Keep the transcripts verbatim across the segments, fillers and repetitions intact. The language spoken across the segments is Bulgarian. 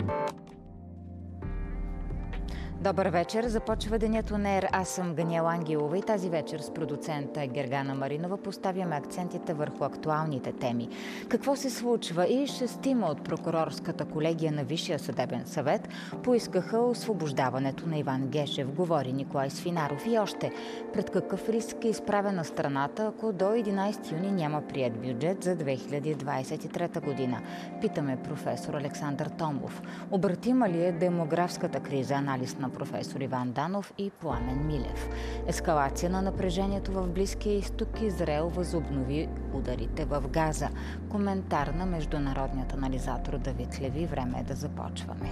Добър вечер. Започва денят УНЕР. Аз съм Ганиела Ангелова и тази вечер с продуцента Гергана Маринова поставяме акцентите върху актуалните теми. Какво се случва? И шестима от прокурорската колегия на Висшия съдебен съвет поискаха освобождаването на Иван Гешев, говори Николай Свинаров. И още, пред какъв риск е изправена страната, ако до единайсети юни няма приет бюджет за две хиляди двайсет и трета година? Питаме професор Александър Томов. Обратима ли е демографската криза? Анализ на професор Иван Данов и Пламен Милев. Ескалация на напрежението в Близкия изток. Израел възобнови ударите в Газа. Коментар на международният анализатор Давид Леви. Време е да започваме.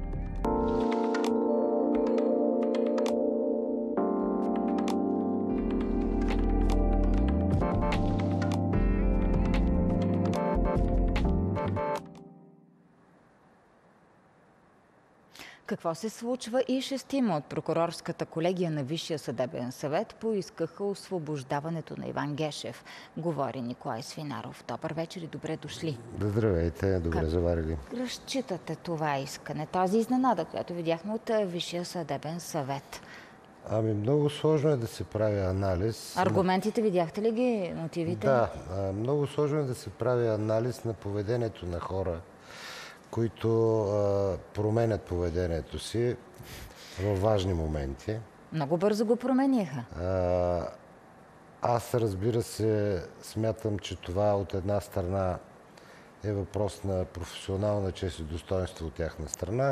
Какво се случва? И шестима от прокурорската колегия на Висшия съдебен съвет поискаха освобождаването на Иван Гешев, говори Николай Свинаров. Добър вечер и добре дошли. Здравейте, добре как заварили. Разчитате това искане, тази изненада, която видяхме от Висшия съдебен съвет? Ами много сложно е да се прави анализ. Аргументите видяхте ли ги, мотивите? Да, много сложно е да се прави анализ на поведението на хора, които а, променят поведението си във важни моменти. Много бързо го промениха. А, аз, разбира се, смятам, че това от една страна е въпрос на професионална чест и достоинство от тяхна страна,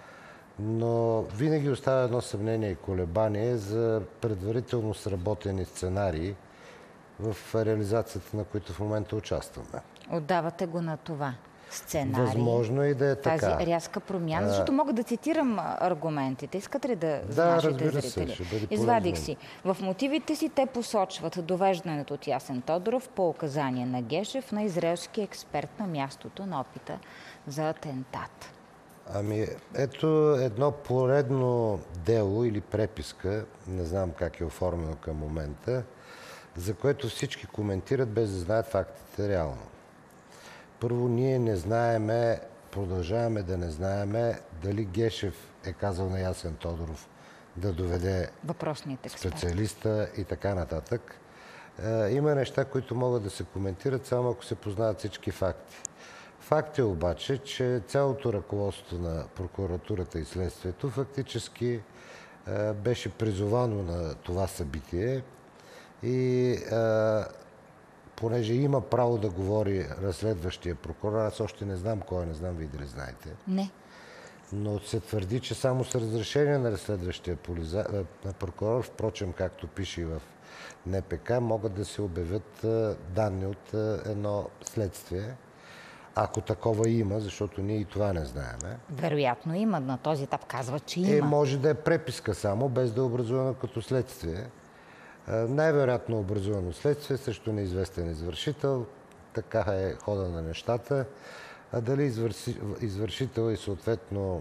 но винаги оставя едно съмнение и колебание за предварително сработени сценарии в реализацията, на които в момента участваме. Отдавате го на това. Сценарий. Възможно и да е така. Тази рязка промяна, защото мога да цитирам аргументите. Искате ли да, да за нашите разбира зрители? Се, ще бъде Извадих полезно. си. В мотивите си те посочват довеждането от Ясен Тодоров по указание на Гешев на израелски експерт на мястото на опита за атентат. Ами, ето едно поредно дело или преписка, не знам как е оформено към момента, за което всички коментират без да знаят фактите реално. Първо, ние не знаеме, продължаваме да не знаеме дали Гешев е казал на Ясен Тодоров да доведе специалиста и така нататък. Е, има неща, които могат да се коментират, само ако се познават всички факти. Факт е обаче, че цялото ръководство на прокуратурата и следствието фактически е, беше призовано на това събитие и е, понеже има право да говори разследващия прокурор, аз още не знам кой, не знам вие дали знаете. Не. Но се твърди, че само с разрешение на разследващия на прокурор, впрочем, както пише и в Н П К, могат да се обявят данни от едно следствие, ако такова има, защото ние и това не знаеме. Вероятно има, на този етап казва, че има. Е, може да е преписка само, без да е образувана като следствие. Най-вероятно образувано следствие срещу неизвестен извършител. Така е хода на нещата. А дали извърши, извършител и съответно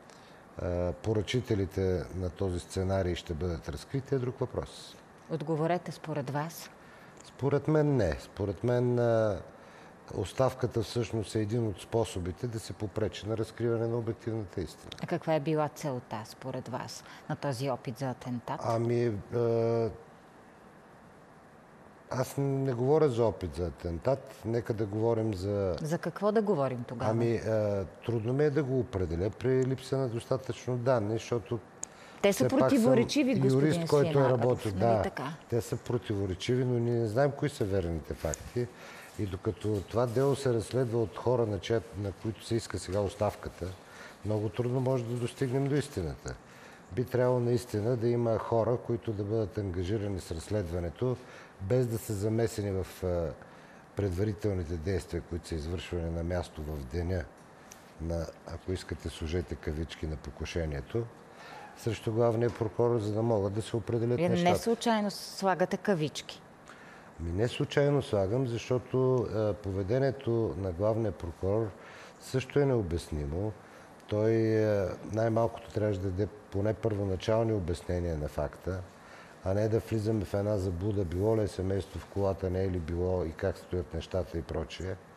поръчителите на този сценарий ще бъдат разкрити е друг въпрос. Отговорете според вас. Според мен не. Според мен оставката всъщност е един от способите да се попречи на разкриване на обективната истина. А каква е била целта според вас на този опит за атентат? Ами... Е, Аз не говоря за опит за атентат. Нека да говорим за... За какво да говорим тогава? Ами, е, трудно ми е да го определя при липса на достатъчно данни, защото... Те са противоречиви, господин юрист, който е работил. Нали Да, така? Те са противоречиви, но ние не знаем кои са верните факти. И докато това дело се разследва от хора, на, чет, на които се иска сега оставката, много трудно може да достигнем до истината. Би трябвало наистина да има хора, които да бъдат ангажирани с разследването, без да са замесени в предварителните действия, които са извършвани на място в деня на, ако искате, служете кавички, на покушението, срещу главния прокурор, за да могат да се определят Вие нещата. Не случайно слагате кавички. Ами не случайно слагам, защото е, поведението на главния прокурор също е необяснимо. Той е, най-малкото трябваше да даде поне първоначални обяснения на факта, а не да влизаме в една заблуда, било ли е семейство в колата, не е ли било и как стоят нещата и прочее.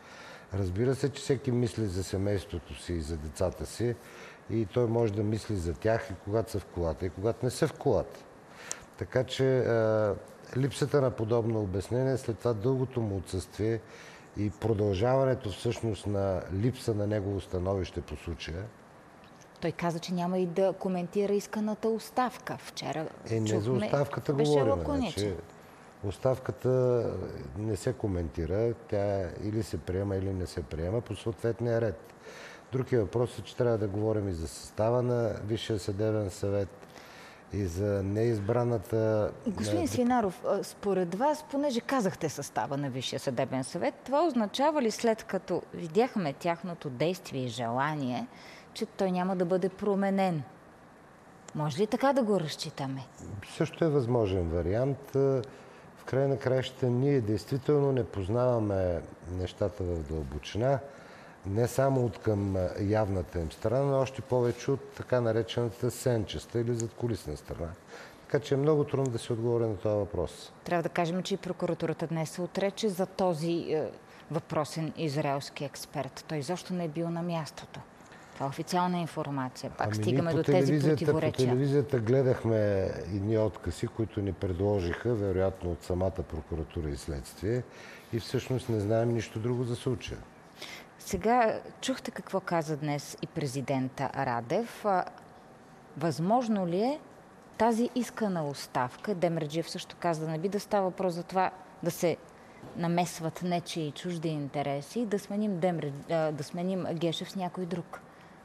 Разбира се, че всеки мисли за семейството си и за децата си и той може да мисли за тях и когато са в колата, и когато не са в колата. Така че а, липсата на подобно обяснение, след това дългото му отсъствие и продължаването всъщност на липса на негово становище по случая. Той каза, че няма и да коментира исканата оставка. Вчера Е, не чухме, за оставката беше говорим. лаконичен. Значи, оставката не се коментира. Тя или се приема, или не се приема по съответния ред. Други въпрос е, че трябва да говорим и за състава на Висшия съдебен съвет, и за неизбраната... Господин Свинаров, според вас, понеже казахте състава на Висшия съдебен съвет, това означава ли, след като видяхме тяхното действие и желание, че той няма да бъде променен? Може ли така да го разчитаме? Също е възможен вариант. В край на краищата ние действително не познаваме нещата в дълбочина, не само от към явната им страна, но още повече от така наречената сенчеста или задкулисна страна. Така че е много трудно да се отговори на този въпрос. Трябва да кажем, че и прокуратурата днес се отрече за този е, въпросен израелски експерт. Той изобщо не е бил на мястото. Това е официална информация. Пак ами стигаме до тези противоречия. По телевизията гледахме едни откази, които ни предложиха, вероятно от самата прокуратура и следствие, и всъщност не знаем нищо друго за случая. Сега чухте какво каза днес и президента Радев. Възможно ли е тази искана оставка, Демерджиев също каза, да не би да става въпрос за това да се намесват нечии и чужди интереси, да сменим, Демред... да сменим Гешев с някой друг?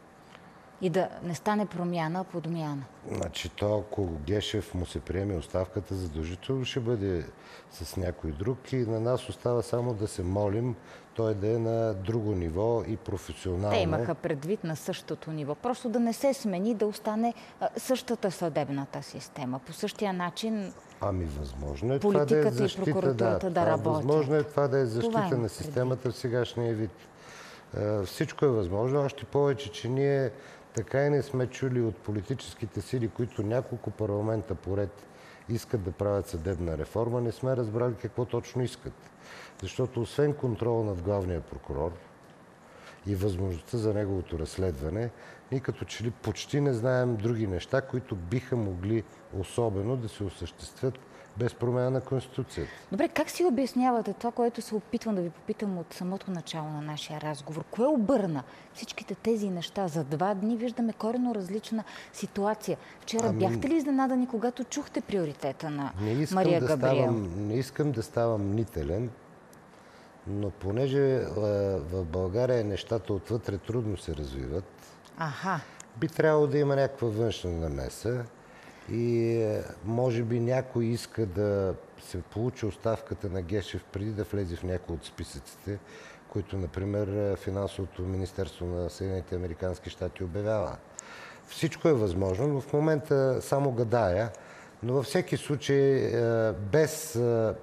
И да не стане промяна, а подмяна. Значи то, ако Гешев му се приеме оставката, задължително ще бъде с някой друг и на нас остава само да се молим той да е на друго ниво и професионално. Те имаха предвид на същото ниво. Просто да не се смени, да остане а, същата съдебната система. По същия начин ами възможно е политиката това да е защита, и прокуратурата да, да работят. Възможно е това да е защита е на системата в сегашния вид. Всичко е възможно, още повече, че ние така и не сме чули от политическите сили, които няколко парламента поред искат да правят съдебна реформа, не сме разбрали какво точно искат. Защото освен контрол над главния прокурор и възможността за неговото разследване, ние като че ли почти не знаем други неща, които биха могли особено да се осъществят без промяна на Конституцията. Добре, как си обяснявате това, което се опитвам да ви попитам от самото начало на нашия разговор? Кое обърна всичките тези неща? За два дни виждаме коренно различна ситуация. Вчера ами... бяхте ли изненадани, когато чухте приоритета на Мария да Габриел? Ставам, не искам да ставам мнителен, но понеже а, в България нещата отвътре трудно се развиват, Аха. би трябвало да има някаква външна намеса. И може би някой иска да се получи оставката на Гешев преди да влезе в някои от списъците, които, например, Финансовото министерство на Съединените американски щати обявява. Всичко е възможно, но в момента само гадая, но във всеки случай без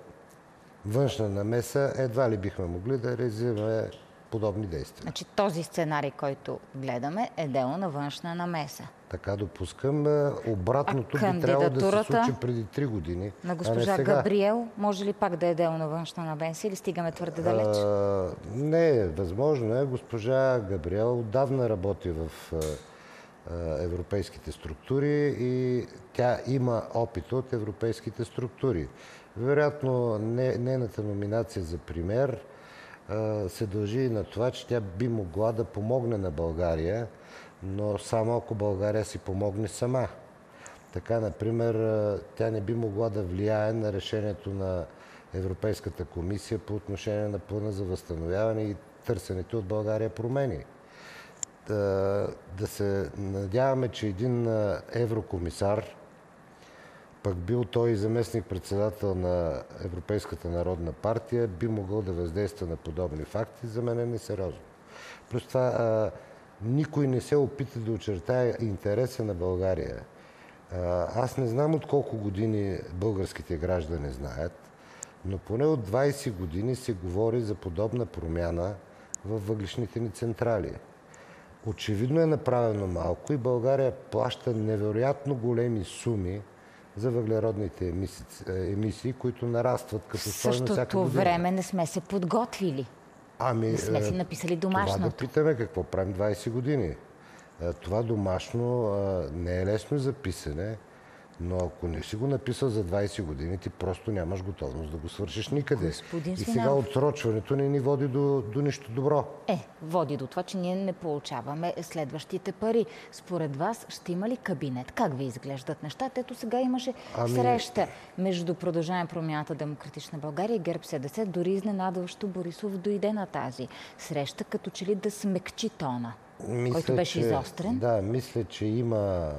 външна намеса едва ли бихме могли да реализираме подобни действия. Значи този сценарий, който гледаме, е дело на външна намеса. Така допускам. Обратното би трябвало да се случи преди три години. На госпожа Габриел може ли пак да е дело на външна намеса или стигаме твърде далеч? А, не, възможно е. Госпожа Габриел отдавна работи в а, европейските структури и тя има опит от европейските структури. Вероятно, не, нейната номинация за премиер се дължи и на това, че тя би могла да помогне на България, но само ако България си помогне сама. Така, например, тя не би могла да влияе на решението на Европейската комисия по отношение на плана за възстановяване и търсените от България промени. Да, да се надяваме, че един еврокомисар, пък бил той и заместник-председател на Европейската народна партия, би могъл да въздейства на подобни факти, за мен е несериозно. Плюс това а, никой не се опита да очертае интереса на България. А, аз не знам от колко години българските граждани знаят, но поне от двайсет години се говори за подобна промяна в въглишните ни централи. Очевидно е направено малко и България плаща невероятно големи суми за въглеродните емисии, емисии, които нарастват като стойност всяка година. В същото време не сме се подготвили. Ами, не сме си написали домашното. Това да питаме какво правим двайсет години. Това домашно не е лесно за писане, но ако не си го написал за двайсет години, ти просто нямаш готовност да го свършиш никъде. Господин И сега Свинаров, отсрочването не ни води до, до нищо добро. Е, води до това, че ние не получаваме следващите пари. Според вас ще има ли кабинет? Как ви изглеждат нещата? Ето сега имаше Ами... среща между Продължаваме промяната Демократична България и ГЕРБ СДС. Дори изненадващо Борисов дойде на тази среща, като че ли да смекчи тона, мисля, който беше че, изострен. Да, мисля, че има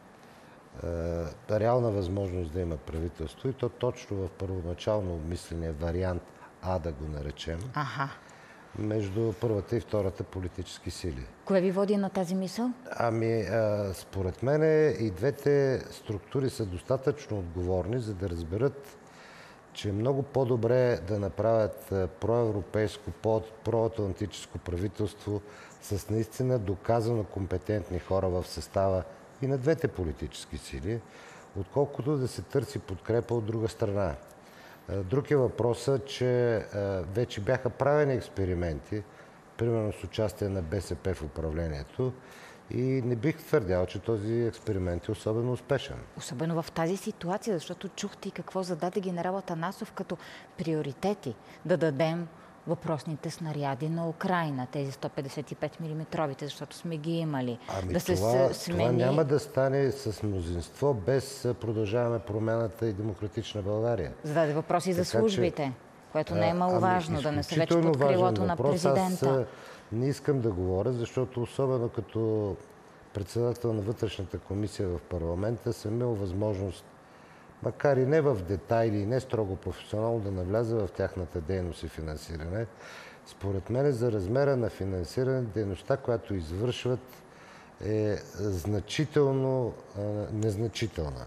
е, реална възможност да има правителство и то точно в първоначално обмисления вариант А, да го наречем, Аха. между първата и втората политически сили. Кое ви води на тази мисъл? Ами, а, според мен и двете структури са достатъчно отговорни, за да разберат, че е много по-добре да направят проевропейско, проатлантическо правителство с наистина доказано компетентни хора в състава и на двете политически сили, отколкото да се търси подкрепа от друга страна. Друг е въпросът, че вече бяха правени експерименти, примерно с участие на БСП в управлението, и не бих твърдял, че този експеримент е особено успешен. Особено в тази ситуация, защото чухте и какво зададе генерал Атанасов като приоритети. Да дадем въпросните снаряди на Украйна, тези сто петдесет и пет милиметровите, защото сме ги имали. Ами да това, се смени... това няма да стане с мнозинство, без Продължаваме промяната и Демократична България. Зададе въпроси за службите, че, което не е маловажно, ами, да не са вече под крилото на президента. Аз не искам да говоря, защото особено като председател на вътрешната комисия в парламента съм имал възможност, макар и не в детайли и не строго професионално, да навляза в тяхната дейност и финансиране. Според мен за размера на финансиране дейността, която извършват, е значително а, незначителна.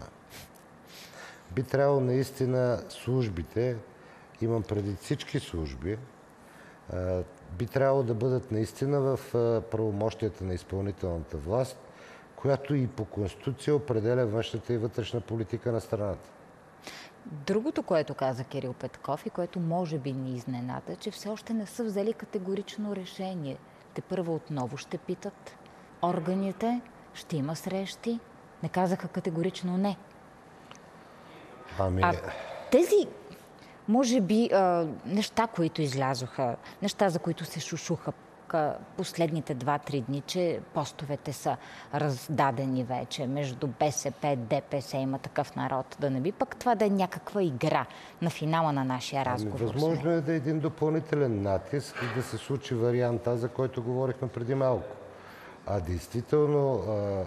Би трябвало наистина службите, имам преди всички служби, а, би трябвало да бъдат наистина в правомощията на изпълнителната власт, която и по Конституция определя външната и вътрешна политика на страната. Другото, което каза Кирил Петков и което може би ни изненада, че все още не са взели категорично решение. Те първо отново ще питат органите, ще има срещи. Не казаха категорично не. Ами... А тези, може би, неща, които излязоха, неща, за които се шушуха последните два-три дни, че постовете са раздадени вече между БСП, ДПС, Има такъв народ. Да не би пък това да е някаква игра на финала на нашия разговор? Ами, възможно е да е един допълнителен натиск и да се случи варианта, за който говорихме преди малко. А действително, а,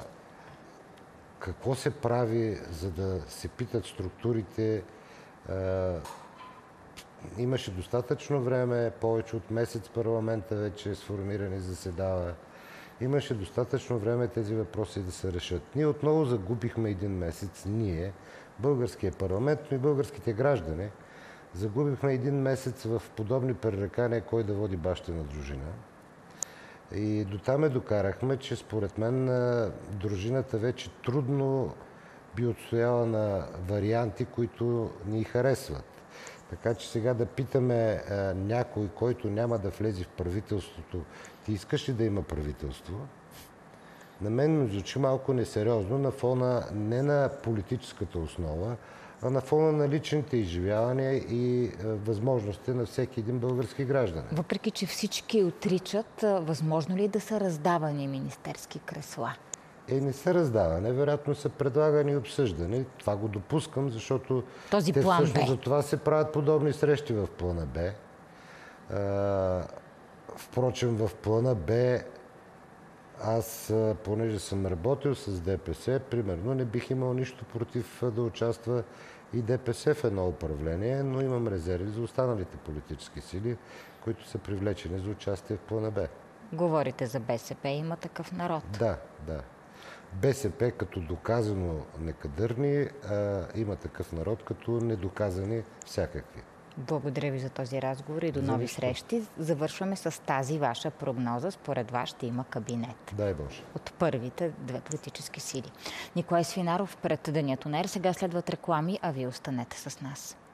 какво се прави, за да се питат структурите? А, Имаше достатъчно време, повече от месец парламента вече е сформиран и заседава. Имаше достатъчно време тези въпроси да се решат. Ние отново загубихме един месец, ние, българския парламент, но и българските граждани, загубихме един месец в подобни пререкания, кой да води бащина дружина. И дотам е докарахме, че според мен дружината вече трудно би отстояла на варианти, които ни харесват. Така че сега да питаме а, някой, който няма да влезе в правителството, ти искаш ли да има правителство? На мен ми звучи малко несериозно на фона не на политическата основа, а на фона на личните изживявания и а, възможности на всеки един български гражданин. Въпреки че всички отричат, възможно ли е да са раздавани министерски кресла? Е, не са раздаване, вероятно са предлагани и обсъждани. Това го допускам, защото този те план всъщност Б. за това се правят подобни срещи в плана Б. А, впрочем, в плана Б аз, понеже съм работил с ДПС, примерно не бих имал нищо против да участва и ДПС в едно управление, но имам резерви за останалите политически сили, които са привлечени за участие в плана Б. Говорите за БСП, Има такъв народ. Да, да. БСП като доказано некадърни, а, Има такъв народ като недоказани всякакви. Благодаря ви за този разговор и до За нови нищо. срещи. Завършваме с тази ваша прогноза. Според вас ще има кабинет. Дай Боже. От първите две политически сили. Николай Свинаров пред Денят УНЕР. Сега следват реклами, а вие останете с нас.